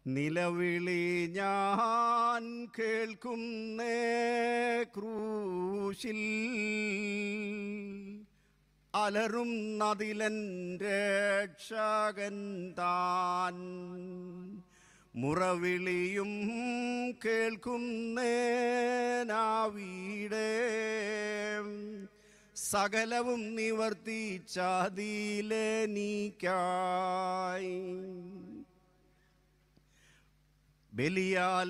നിലവിളി ഞാൻ കേൾക്കുന്നേ ക്രൂശിൽ അലറും നദിലൻ രക്ഷകൻ താൻ. മുറവിളിയും കേൾക്കുന്നേനാവിടെ സകലവും നിവർത്തിച്ചതിലെനിക്കായി. ബലിയാൽ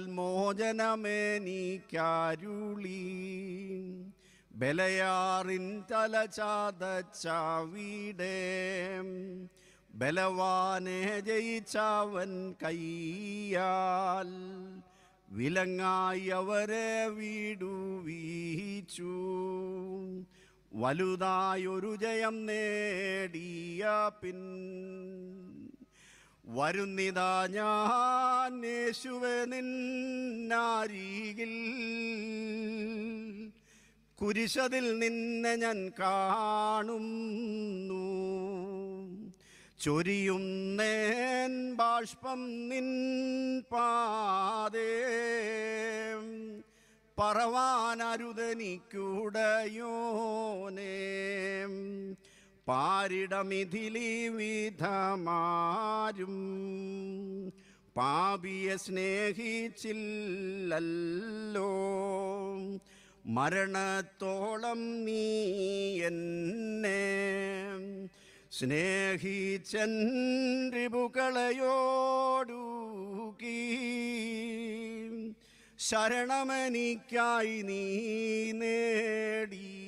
മോചനമേനിക്കരുളി ബലയാറിൻ തല ചതച്ചവിടെ ബലവാനെ ജയിച്ചവൻ കയ്യാൽ വിലങ്ങായി അവരെ വിടുവിച്ചു. വലുതായൊരു ജയം നേടിയ പിൻ വരുന്നിതാ ഞാൻ യേശുവേ നിന്നരികിൽ. കുരിശതിൽ നിന്നെ ഞാൻ കാണുന്നു. ചൊരിയുന്നേൻ ബാഷ്പം നിൻ പാതേ പറവാനരുതെനിക്കുടയോനേ. പാരിടമിഥിലി വിധമാരും പാപിയെ സ്നേഹിച്ചില്ലല്ലോ. മരണത്തോളം നീ എന്നെ സ്നേഹിച്ചൻ റിപുകളയോടുകി. ശരണമെനിക്കായി നീ നേടി